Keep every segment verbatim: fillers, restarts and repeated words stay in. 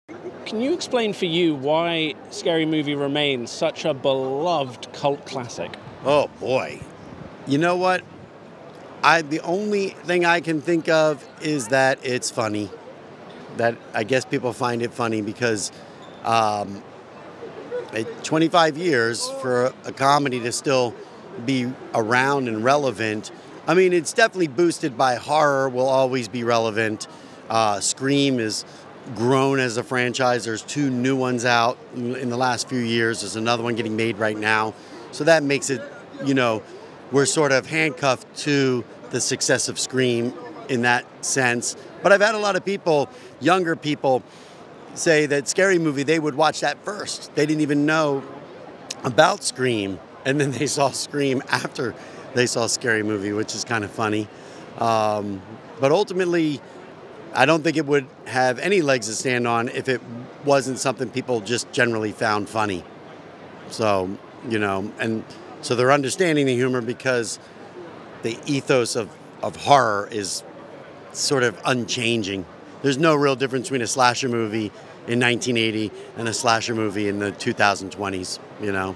Can you explain for you why Scary Movie remains such a beloved cult classic? Oh, boy. You know what? I the only thing I can think of is that it's funny. That I guess people find it funny because um, it, twenty-five years for a, a comedy to still be around and relevant. I mean, it's definitely boosted by horror, will always be relevant. Uh, Scream is grown as a franchise. There's two new ones out in the last few years. There's another one getting made right now. So that makes it, you know, we're sort of handcuffed to the success of Scream in that sense. But I've had a lot of people, younger people, say that Scary Movie, they would watch that first. They didn't even know about Scream. And then they saw Scream after they saw Scary Movie, which is kind of funny. Um, but ultimately, I don't think it would have any legs to stand on if it wasn't something people just generally found funny. So, you know, and so they're understanding the humor because the ethos of, of horror is sort of unchanging. There's no real difference between a slasher movie in nineteen eighty and a slasher movie in the two thousand twenties, you know.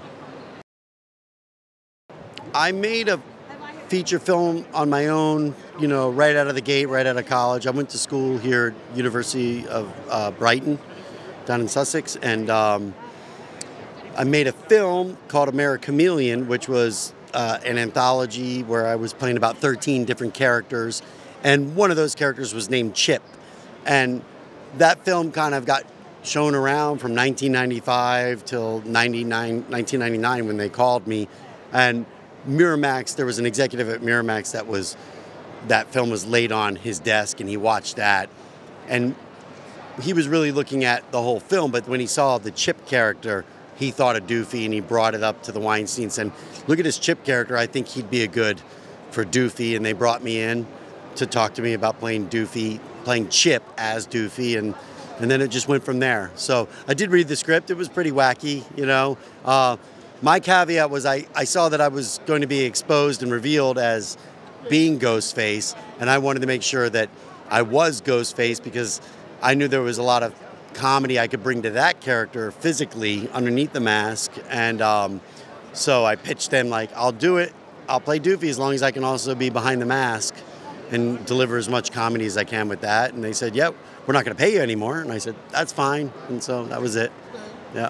I made a feature film on my own, you know, right out of the gate, right out of college. I went to school here at University of uh, Brighton, down in Sussex, and um, I made a film called Americhameleon, which was uh, an anthology where I was playing about thirteen different characters, and one of those characters was named Chip. And that film kind of got shown around from nineteen ninety-five till ninety-nine, nineteen ninety-nine when they called me. And Miramax, there was an executive at Miramax that was, that film was laid on his desk and he watched that. And he was really looking at the whole film, but when he saw the Chip character, he thought of Doofy and he brought it up to the Weinstein, and look at his Chip character, I think he'd be a good for Doofy. And they brought me in to talk to me about playing Doofy, playing Chip as Doofy, and and then it just went from there. So I did read the script. It was pretty wacky, you know. Uh, my caveat was I, I saw that I was going to be exposed and revealed as being Ghostface, and I wanted to make sure that I was Ghostface because I knew there was a lot of comedy I could bring to that character physically underneath the mask. And um, so I pitched them like, I'll do it. I'll play Doofy as long as I can also be behind the mask and deliver as much comedy as I can with that. And they said, yep, we're not going to pay you anymore. And I said, that's fine. And so that was it. Yeah.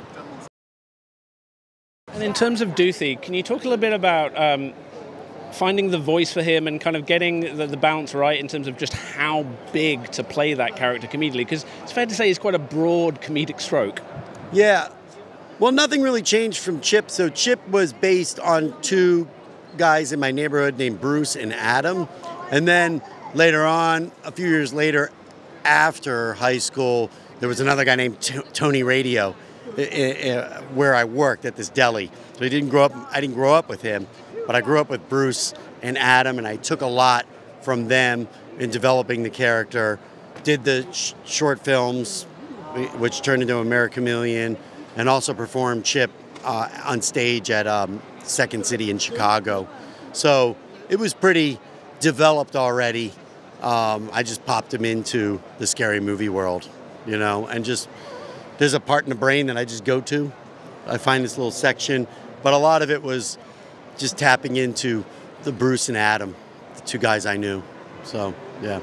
And in terms of Doofy, can you talk a little bit about um, finding the voice for him and kind of getting the, the balance right in terms of just how big to play that character comedically? Because it's fair to say he's quite a broad comedic stroke. Yeah. Well, nothing really changed from Chip. So Chip was based on two guys in my neighborhood named Bruce and Adam. And then later on, a few years later, after high school, there was another guy named T- Tony Radio, I- I- where I worked at this deli. So he didn't grow up. I didn't grow up with him, but I grew up with Bruce and Adam, and I took a lot from them in developing the character. Did the sh- short films, which turned into Americhameleon, and also performed Chip uh, on stage at um, Second City in Chicago. So it was pretty developed already. Um, I just popped him into the Scary Movie world, you know, and just there's a part in the brain that I just go to. I find this little section, but a lot of it was just tapping into the Bruce and Adam, the two guys I knew. So, yeah.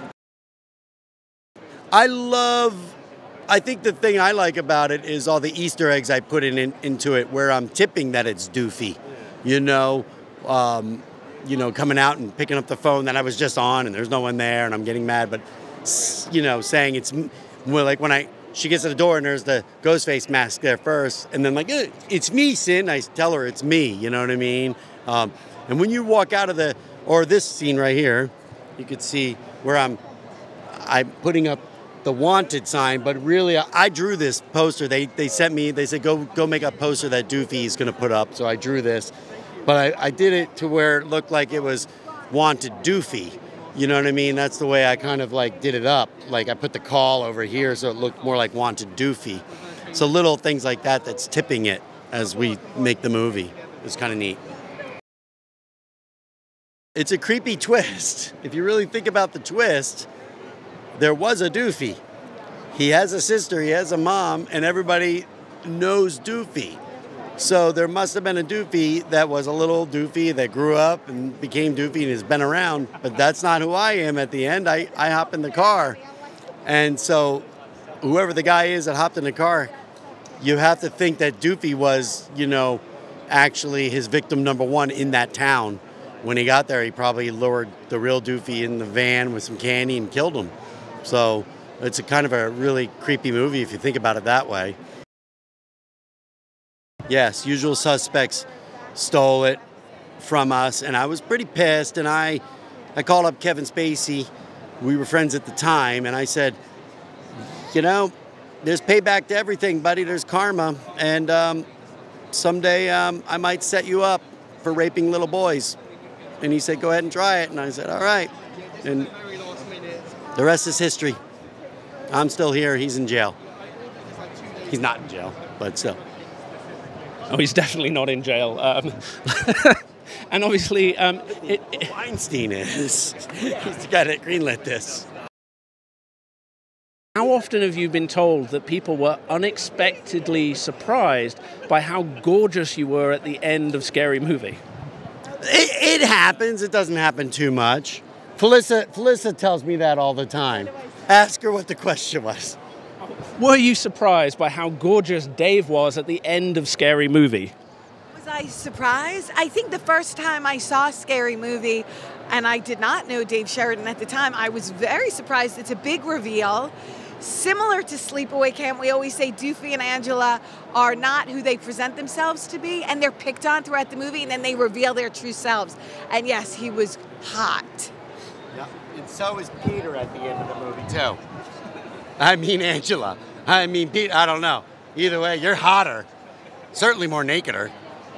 I love, I think the thing I like about it is all the Easter eggs I put in, in into it where I'm tipping that it's Doofy, you know, um, you know, coming out and picking up the phone that I was just on and there's no one there and I'm getting mad, but, you know, saying it's, well, like when I, she gets to the door and there's the Ghostface mask there first, and then like, eh, it's me, Sin. I tell her it's me, you know what I mean? Um, and when you walk out of the, or this scene right here, you could see where I'm, I'm putting up the wanted sign, but really I, I drew this poster. They they sent me, they said, go go make a poster that Doofy is gonna put up. So I drew this, but I, I did it to where it looked like it was wanted Doofy. You know what I mean? That's the way I kind of like did it up. Like I put the call over here so it looked more like wanted Doofy. So little things like that that's tipping it as we make the movie. It's kind of neat. It's a creepy twist. If you really think about the twist, there was a Doofy. he has a sister, he has a mom, and everybody knows Doofy. So there must have been a Doofy that was a little Doofy that grew up and became Doofy and has been around. But that's not who I am at the end. I, I hop in the car. And so whoever the guy is that hopped in the car, you have to think that Doofy was, you know, actually his victim number one in that town. When he got there, he probably lured the real Doofy in the van with some candy and killed him. So it's a kind of a really creepy movie if you think about it that way. Yes, Usual Suspects stole it from us, and I was pretty pissed, and I, I called up Kevin Spacey. We were friends at the time, and I said, you know, there's payback to everything, buddy. There's karma, and um, someday um, I might set you up for raping little boys. And he said, go ahead and try it. And I said, all right. And the rest is history. I'm still here. He's in jail. He's not in jail, but still. Oh, he's definitely not in jail. Um, and obviously... Um, it, it, Weinstein is. He's got to greenlit this. How often have you been told that people were unexpectedly surprised by how gorgeous you were at the end of Scary Movie? It, it happens. It doesn't happen too much. Felissa, Felissa tells me that all the time. Ask her what the question was. Were you surprised by how gorgeous Dave was at the end of Scary Movie? Was I surprised? I think the first time I saw Scary Movie, and I did not know Dave Sheridan at the time, I was very surprised. It's a big reveal. Similar to Sleepaway Camp, we always say Doofy and Angela are not who they present themselves to be, and they're picked on throughout the movie, and then they reveal their true selves. And yes, he was hot. Yeah, and so is Peter at the end of the movie, too. I mean Angela. I mean Pete. I don't know. Either way, you're hotter. Certainly more nakeder.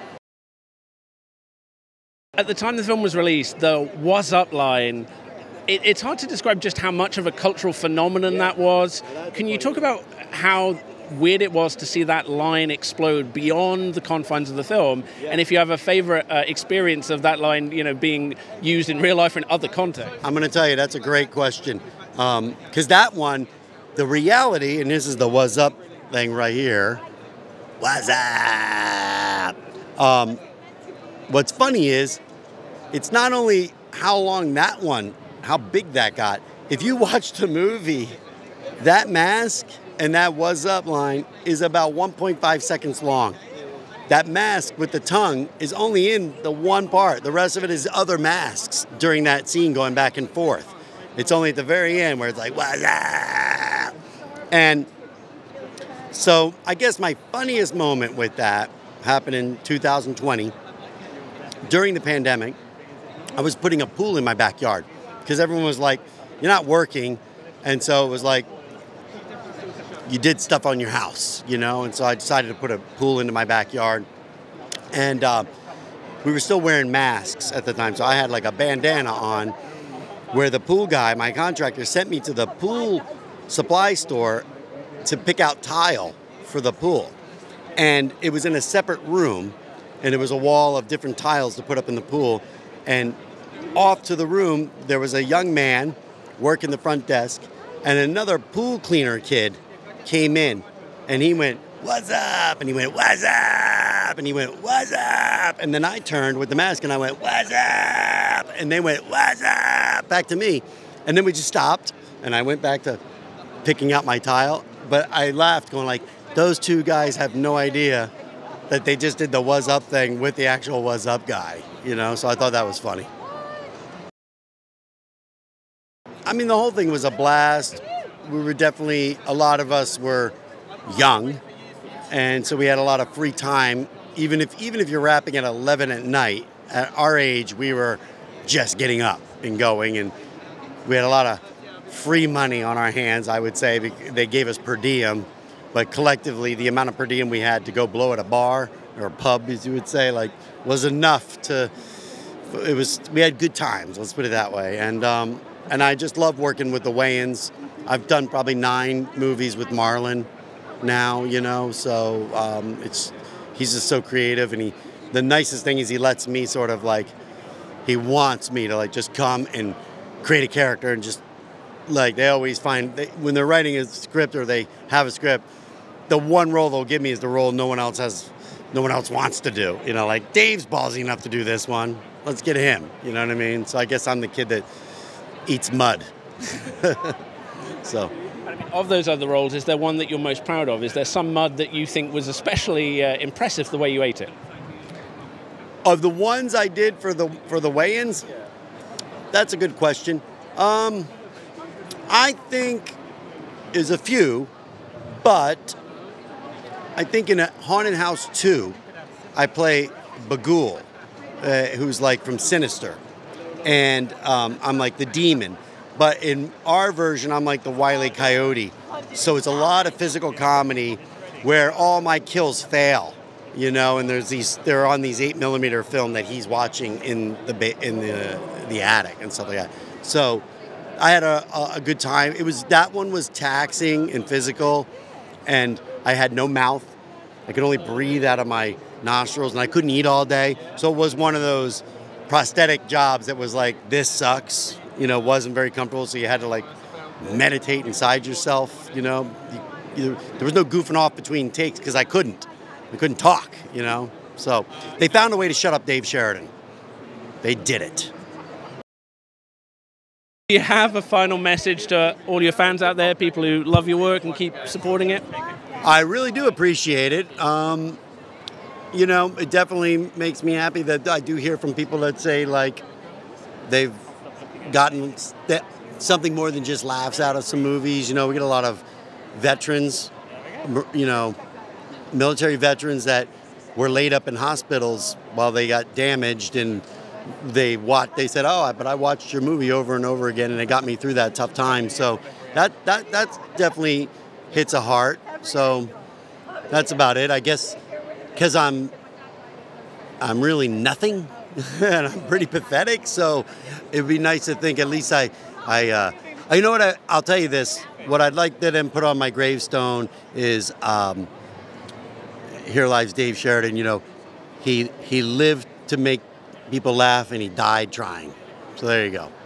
At the time the film was released, the "What's Up" line, it, it's hard to describe just how much of a cultural phenomenon that was. Can you talk about how weird it was to see that line explode beyond the confines of the film, and if you have a favorite uh, experience of that line, you know, being used in real life or in other contexts? I'm going to tell you, that's a great question. Because um, that one, the reality, and this is the "What's Up" thing right here. What's up? Um, what's funny is, it's not only how long that one, how big that got. If you watch the movie, that mask and that "What's Up" line is about one point five seconds long. That mask with the tongue is only in the one part. The rest of it is other masks during that scene going back and forth. It's only at the very end where it's like, "What's up?" And so I guess my funniest moment with that happened in two thousand twenty. During the pandemic, I was putting a pool in my backyard because everyone was like, you're not working. And so it was like, you did stuff on your house, you know? And so I decided to put a pool into my backyard. And uh, we were still wearing masks at the time. So I had like a bandana on where the pool guy, my contractor, sent me to the pool supply store to pick out tile for the pool. And it was in a separate room, and it was a wall of different tiles to put up in the pool. And off to the room, there was a young man working the front desk, and another pool cleaner kid came in, and he went, "What's up?" And he went, "What's up?" And he went, "What's up?" And then I turned with the mask, and I went, "What's up?" And they went, "What's up?" back to me. And then we just stopped, and I went back to picking out my tile. But I laughed, going like, those two guys have no idea that they just did the "What's Up" thing with the actual "What's Up" guy, you know? So I thought that was funny. I mean, the whole thing was a blast. We were definitely, a lot of us were young, and so we had a lot of free time. Even if even if you're rapping at eleven at night, at our age, we were just getting up and going, and we had a lot of free money on our hands, I would say. They gave us per diem, but collectively, the amount of per diem we had to go blow at a bar or a pub, as you would say, like, was enough to. It was. We had good times. Let's put it that way. And um, and I just love working with the Wayans. I've done probably nine movies with Marlon now, you know. So um, it's he's just so creative, and he. The nicest thing is he lets me sort of like. He wants me to like just come and create a character and just like they always find they, when they're writing a script or they have a script, the one role they'll give me is the role no one else has, no one else wants to do. You know, like Dave's ballsy enough to do this one. Let's get him. You know what I mean? So I guess I'm the kid that eats mud. So. Of those other roles, is there one that you're most proud of? Is there some mud that you think was especially uh, impressive the way you ate it? Of the ones I did for the for the weigh-ins, that's a good question. Um, I think there's a few, but I think in a Haunted House two, I play Bagul, uh, who's like from Sinister, and um, I'm like the demon. But in our version, I'm like the Wile E. Coyote. So it's a lot of physical comedy where all my kills fail, you know. And there's these, they're on these eight millimeter film that he's watching in the ba- in the the attic and stuff like that. So I had a, a, a good time. It was that one was taxing and physical, and I had no mouth. I could only breathe out of my nostrils, and I couldn't eat all day. So it was one of those prosthetic jobs that was like, this sucks. You know, wasn't very comfortable, so you had to like meditate inside yourself. You know, you, you, there was no goofing off between takes because I couldn't, I couldn't talk. You know, so they found a way to shut up Dave Sheridan. They did it. Do you have a final message to all your fans out there, people who love your work and keep supporting it? I really do appreciate it. Um, you know, it definitely makes me happy that I do hear from people that say like they've gotten st- something more than just laughs out of some movies. You know, we get a lot of veterans, you know, military veterans that were laid up in hospitals while they got damaged, and they watched, they said, oh, but I watched your movie over and over again, and it got me through that tough time. So that that that definitely hits a heart. So that's about it, I guess, because I'm I'm really nothing. And I'm pretty pathetic, so it'd be nice to think at least I, I, uh, you know what, I, I'll tell you this, what I'd like to then put on my gravestone is, um, here lies Dave Sheridan, you know, he, he lived to make people laugh and he died trying. So there you go.